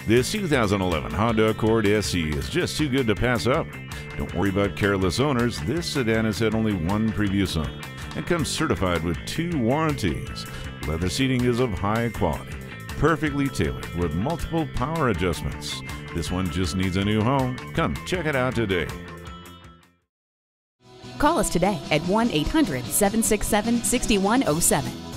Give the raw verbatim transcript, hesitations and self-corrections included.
This two thousand eleven Honda Accord S E is just too good to pass up. Don't worry about careless owners. This sedan has had only one previous owner and comes certified with two warranties. Leather seating is of high quality, perfectly tailored with multiple power adjustments. This one just needs a new home. Come check it out today. Call us today at one eight hundred, seven six seven, six one zero seven.